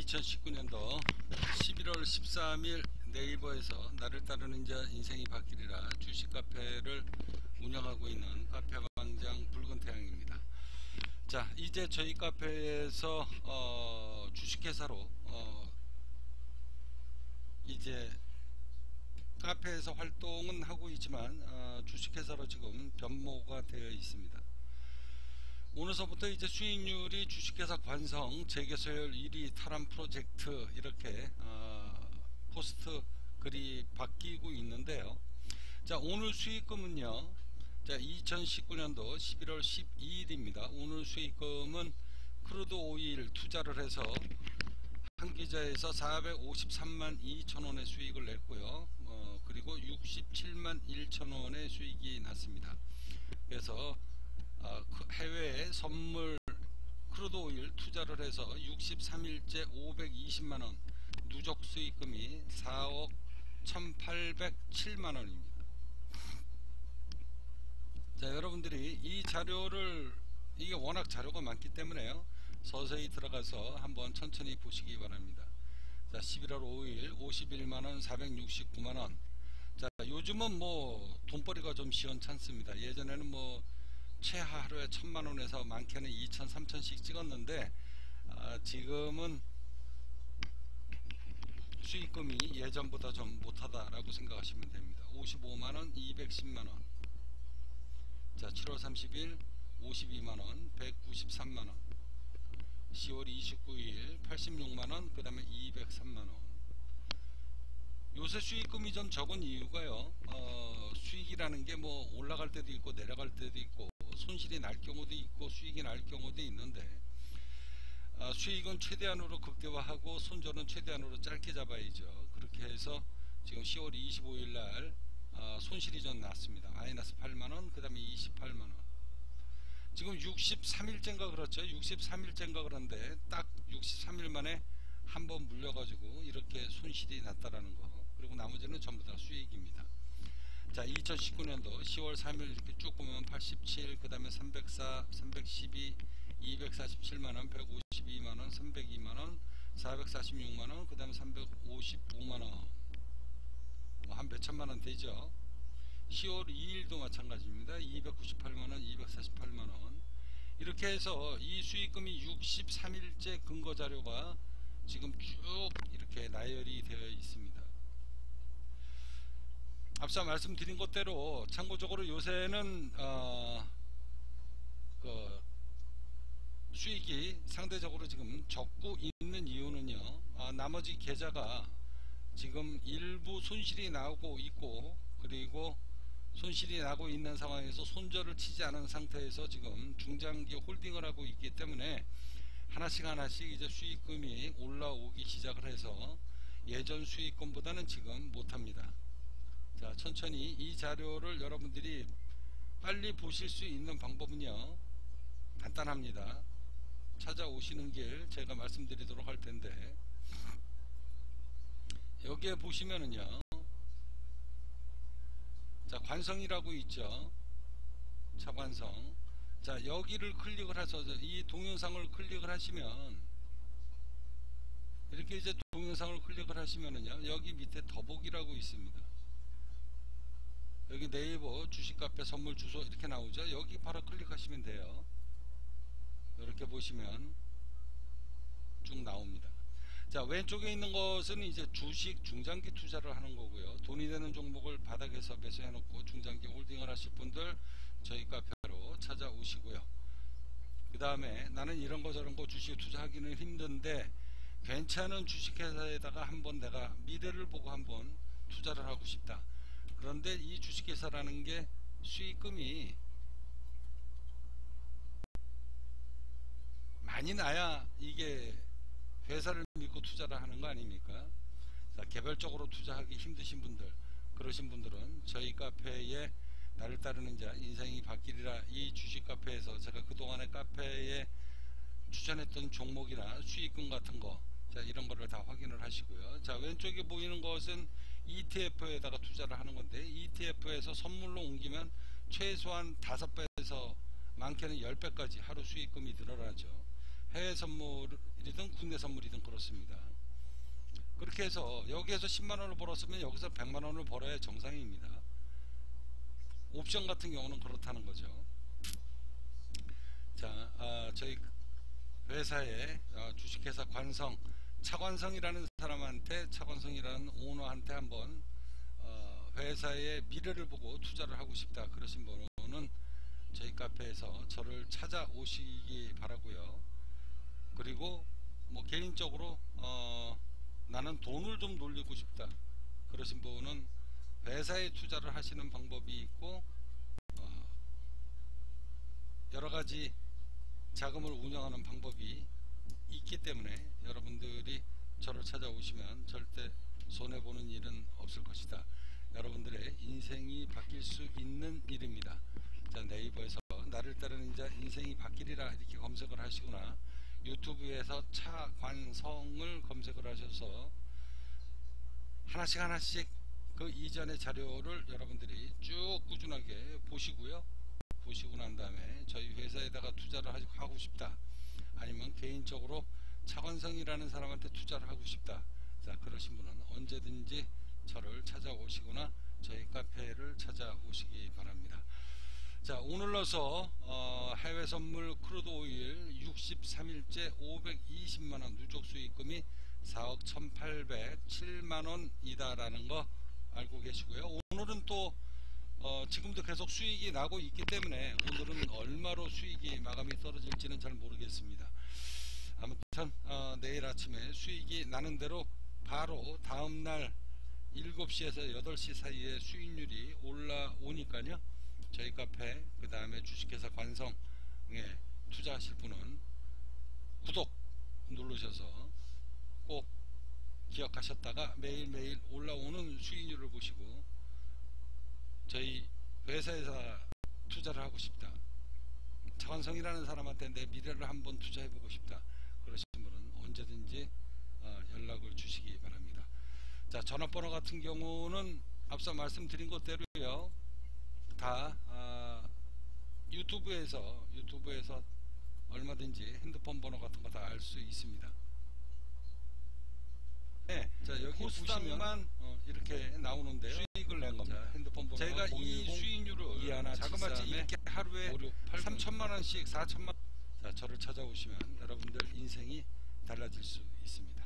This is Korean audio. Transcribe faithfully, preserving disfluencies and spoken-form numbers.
이천십구 년도 십일월 십삼일 네이버에서 나를 따르는 자 인생이 바뀌리라 주식 카페를 운영하고 있는 카페방장 붉은태양입니다. 자, 이제 저희 카페에서 어, 주식회사로 어, 이제 카페에서 활동은 하고 있지만 어, 주식회사로 지금 변모가 되어 있습니다. 오늘서부터 이제 수익률이 주식회사 관성 재개설 일 위 탈환 프로젝트 이렇게 어, 포스트 글이 바뀌고 있는데요. 자, 오늘 수익금은요, 자, 이천십구 년도 십일월 십이일입니다. 오늘 수익금은 크루드 오일 투자를 해서 한 계좌에서 사백오십삼만 이천원의 수익을 냈고요. 어, 그리고 육십칠만 일천원의 수익이 났습니다. 그래서 어, 해외에 선물 크루드 오일 투자를 해서 육십삼일째 오백이십만원, 누적 수익금이 사억 천팔백칠만원입니다. 자, 여러분들이 이 자료를, 이게 워낙 자료가 많기 때문에요, 서서히 들어가서 한번 천천히 보시기 바랍니다. 자, 십일월 오일 오십일만원, 사백육십구만원. 자, 요즘은 뭐 돈벌이가 좀 시원찮습니다. 예전에는 뭐 최하 하루에 천만원에서 많게는 이천, 삼천씩 찍었는데 아, 지금은 수익금이 예전보다 좀 못하다라고 생각하시면 됩니다. 오십오만원, 이백십만원. 자, 칠월 삼십일 오십이만원, 백구십삼만원. 시월 이십구일 팔십육만원, 그 다음에 이백삼만원. 요새 수익금이 좀 적은 이유가요, 어, 수익이라는 게 뭐 올라갈 때도 있고 내려갈 때도 있고 손실이 날 경우도 있고 수익이 날 경우도 있는데, 어, 수익은 최대한으로 극대화하고 손절은 최대한으로 짧게 잡아야죠. 그렇게 해서 지금 시월 이십오일날 어, 손실이 좀 났습니다. 마이너스 팔만원, 그 다음에 이십팔만원. 지금 육십삼일째인가 그렇죠. 육십삼일째인가 그런데 딱 육십삼일 만에 한번 물려가지고 이렇게 손실이 났다라는 거. 그리고 나머지는 전부 다 수익입니다. 자, 이천십구 년도 시월 삼일 이렇게 쭉 보면 팔십칠, 그 다음에 삼백사, 삼백십이, 이백사십칠만원, 백오십이만원, 삼백이만원, 사백사십육만원, 그 다음에 삼백오십오만원. 뭐 한 몇천만원 되죠. 시월 이일도 마찬가지입니다. 이백구십팔만원, 이백사십팔만원. 이렇게 해서 이 수익금이 육십삼일째 근거자료가 지금 쭉 이렇게 나열이 되어 있습니다. 앞서 말씀드린 것대로 참고적으로 요새는 어, 그 수익이 상대적으로 지금 적고 있는 이유는요, 아, 나머지 계좌가 지금 일부 손실이 나오고 있고, 그리고 손실이 나고 있는 상황에서 손절을 치지 않은 상태에서 지금 중장기 홀딩을 하고 있기 때문에 하나씩 하나씩 이제 수익금이 올라오기 시작을 해서 예전 수익금보다는 지금 못합니다. 자, 천천히 이 자료를 여러분들이 빨리 보실 수 있는 방법은요, 간단합니다. 찾아오시는 길 제가 말씀드리도록 할 텐데, 여기에 보시면은요, 자, 관성이라고 있죠. 차관성. 자, 여기를 클릭을 해서 이 동영상을 클릭을 하시면, 이렇게 이제 동영상을 클릭을 하시면은요, 여기 밑에 더보기라고 있습니다. 여기 네이버 주식카페 선물 주소 이렇게 나오죠. 여기 바로 클릭하시면 돼요. 이렇게 보시면 쭉 나옵니다. 자, 왼쪽에 있는 것은 이제 주식 중장기 투자를 하는 거고요. 돈이 되는 종목을 바닥에서 매수해 놓고 중장기 홀딩을 하실 분들 저희 카페로 찾아오시고요. 그 다음에 나는 이런 거 저런 거 주식 투자하기는 힘든데 괜찮은 주식회사에다가 한번 내가 미래를 보고 한번 투자를 하고 싶다. 그런데 이 주식회사라는 게 수익금이 많이 나야 이게 회사를 믿고 투자를 하는 거 아닙니까? 자, 개별적으로 투자하기 힘드신 분들, 그러신 분들은 저희 카페에 나를 따르는 자 인생이 바뀌리라 이 주식 카페에서 제가 그동안의 카페에 추천했던 종목이나 수익금 같은 거, 자, 이런 거를 다 확인을 하시고요. 자, 왼쪽에 보이는 것은 이티에프에다가 투자를 하는 건데, 이티에프에서 선물로 옮기면 최소한 다섯 배에서 많게는 십 배까지 하루 수익금이 늘어나죠. 해외 선물 선물이든 국내 선물이든 그렇습니다. 그렇게 해서 여기에서 십만 원을 벌었으면 여기서 백만 원을 벌어야 정상입니다. 옵션 같은 경우는 그렇다는 거죠. 자, 아, 저희 회사의 아, 주식회사 관성, 차관성이라는 사람한테, 차관성이라는 오너한테 한번 어, 회사의 미래를 보고 투자를 하고 싶다 그러신 분은 저희 카페에서 저를 찾아오시기 바라고요. 그리고 뭐 개인적으로 어, 나는 돈을 좀 놀리고 싶다 그러신 분은 회사에 투자를 하시는 방법이 있고 어, 여러가지 자금을 운영하는 방법이 있기 때문에 여러분들이 저를 찾아오시면 절대 손해보는 일은 없을 것이다. 여러분들의 인생이 바뀔 수 있는 일입니다. 자, 네이버에서 나를 따르는 자 인생이 바뀌리라 이렇게 검색을 하시거나 유튜브에서 차관성을 검색을 하셔서 하나씩 하나씩 그 이전의 자료를 여러분들이 쭉 꾸준하게 보시고요. 보시고 난 다음에 저희 회사에다가 투자를 하고 싶다, 아니면 개인적으로 차관성이라는 사람한테 투자를 하고 싶다, 자 그러신 분은 언제든지 저를 찾아오시거나 저희 카페를 찾아오시기 바랍니다. 자, 오늘로서 어, 해외 선물 크루드 오일 육십삼 일째 오백이십만 원 누적 수익금이 사억 천팔백칠만 원이다라는 거 알고 계시고요. 오늘은 또 어, 지금도 계속 수익이 나고 있기 때문에 오늘은 얼마로 수익이 마감이 떨어질지는 잘 모르겠습니다. 아무튼 어, 내일 아침에 수익이 나는 대로 바로 다음날 일곱 시에서 여덟 시 사이에 수익률이 올라오니까요. 저희 카페 그 다음에 주식회사 관성에 투자하실 분은 구독 누르셔서 꼭 기억하셨다가 매일매일 올라오는 수익률을 보시고 저희 회사에서 투자를 하고 싶다, 차관성이라는 사람한테 내 미래를 한번 투자해보고 싶다 그러신 분은 언제든지 어, 연락을 주시기 바랍니다. 자, 전화번호 같은 경우는 앞서 말씀드린 것대로요. 다 아, 유튜브에서 유튜브에서 얼마든지 핸드폰 번호 같은 거 다 알 수 있습니다. 네, 자 여기 보시면 어, 이렇게 나오는데요. 수익을 낸 겁니다. 자, 핸드폰 번호 제가 이 수익률을 자그마치 이렇게 하루에 삼천만 원씩 사천만 원. 자, 저를 찾아오시면 여러분들 인생이 달라질 수 있습니다.